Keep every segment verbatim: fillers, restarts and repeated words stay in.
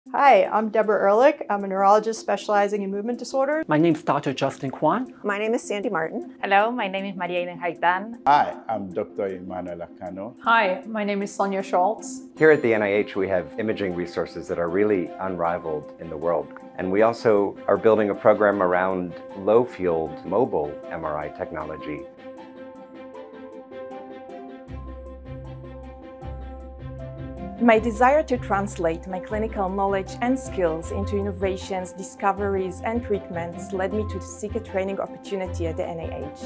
Hi, I'm Deborah Ehrlich. I'm a neurologist specializing in movement disorders. My name is Doctor Justin Kwan. My name is Sandy Martin. Hello, my name is Maria Ellen Haitan. Hi, I'm Doctor Emmanuel Acano. Hi, my name is Sonia Schultz. Here at the N I H, we have imaging resources that are really unrivaled in the world. And we also are building a program around low-field mobile M R I technology. My desire to translate my clinical knowledge and skills into innovations, discoveries, and treatments led me to seek a training opportunity at the N I H.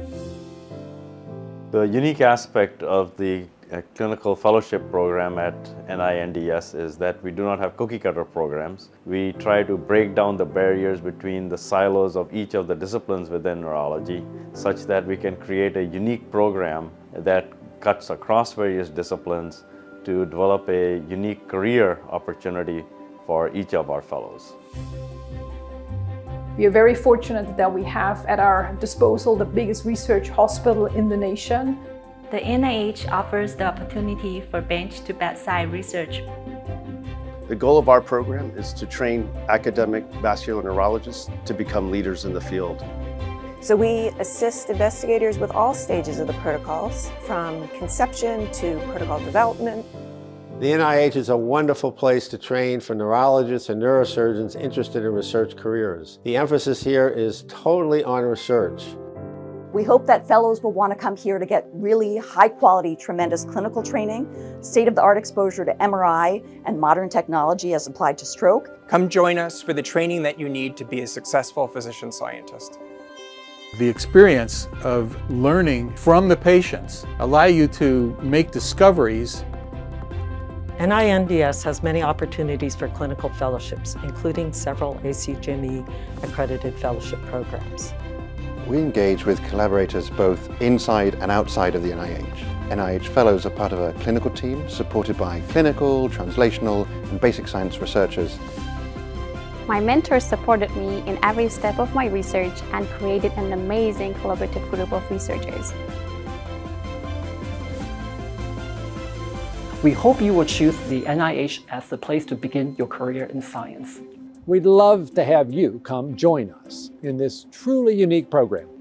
The unique aspect of the uh, clinical fellowship program at N I N D S is that we do not have cookie-cutter programs. We try to break down the barriers between the silos of each of the disciplines within neurology, such that we can create a unique program that cuts across various disciplines to develop a unique career opportunity for each of our fellows. We are very fortunate that we have at our disposal the biggest research hospital in the nation. The N I H offers the opportunity for bench-to-bedside research. The goal of our program is to train academic vascular neurologists to become leaders in the field. So we assist investigators with all stages of the protocols, from conception to protocol development. The N I H is a wonderful place to train for neurologists and neurosurgeons interested in research careers. The emphasis here is totally on research. We hope that fellows will want to come here to get really high-quality, tremendous clinical training, state-of-the-art exposure to M R I and modern technology as applied to stroke. Come join us for the training that you need to be a successful physician scientist. The experience of learning from the patients allow you to make discoveries. N I N D S has many opportunities for clinical fellowships, including several A C G M E accredited fellowship programs. We engage with collaborators both inside and outside of the N I H. N I H Fellows are part of a clinical team supported by clinical, translational, and basic science researchers. My mentors supported me in every step of my research and created an amazing collaborative group of researchers. We hope you will choose the N I H as the place to begin your career in science. We'd love to have you come join us in this truly unique program.